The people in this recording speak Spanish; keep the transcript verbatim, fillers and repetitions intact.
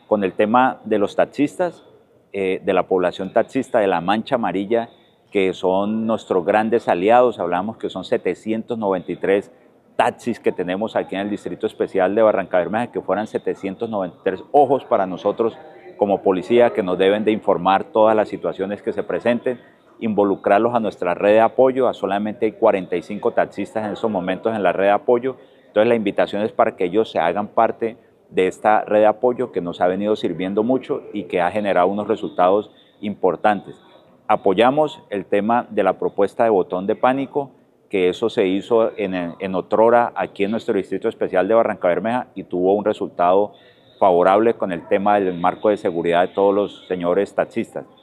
con el tema de los taxistas, eh, de la población taxista de la Mancha Amarilla, que son nuestros grandes aliados. Hablamos que son setecientos noventa y tres taxis que tenemos aquí en el Distrito Especial de Barrancabermeja, que fueran setecientos noventa y tres ojos para nosotros como policía, que nos deben de informar todas las situaciones que se presenten, involucrarlos a nuestra red de apoyo. A solamente hay cuarenta y cinco taxistas en estos momentos en la red de apoyo. Entonces la invitación es para que ellos se hagan parte de esta red de apoyo que nos ha venido sirviendo mucho y que ha generado unos resultados importantes. Apoyamos el tema de la propuesta de botón de pánico, que eso se hizo en, en otrora aquí en nuestro Distrito Especial de Barrancabermeja y tuvo un resultado favorable con el tema del marco de seguridad de todos los señores taxistas.